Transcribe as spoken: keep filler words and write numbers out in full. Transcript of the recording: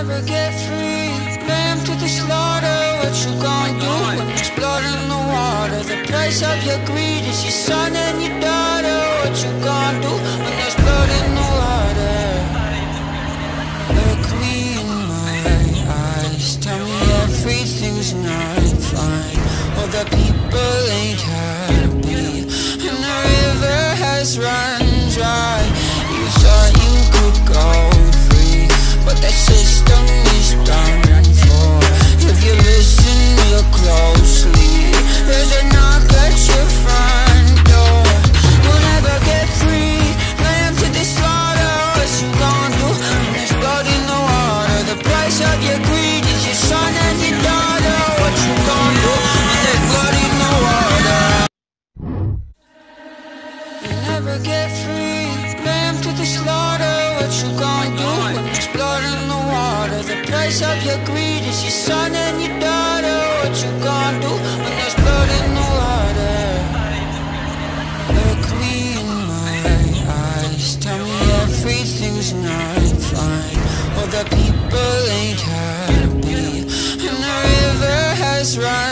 never get free. Lamb to the slaughter, what you gon' do when there's blood in the water? The price of your greed is your son and your daughter. What you gon' do when there's blood in the water? Look me in my eyes, tell me everything's not fine. All the people ain't happy, and the river has run dry. You thought you could go free, but that system is done for. If you listen real closely, there's a knock at your front door. You'll never get free. Lamb to the slaughter, what you gon' do when there's blood in the water? The price of your greed is your son and your daughter. What you gon' do when there's blood in the water? You'll never get free. Lamb to the slaughter, what you gon' do when there's blood in the water? The price of your greed is your son and your daughter. What you gon' do when there's blood in the water? Look me in my eyes, tell me everything's not fine. All the people ain't happy, and the river has run